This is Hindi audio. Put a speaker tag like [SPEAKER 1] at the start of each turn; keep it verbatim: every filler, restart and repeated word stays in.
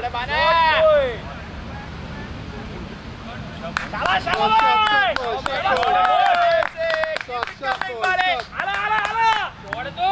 [SPEAKER 1] Boleh mana? Salah, salah, boy. Balik. Ala, ala, ala. Ada tu.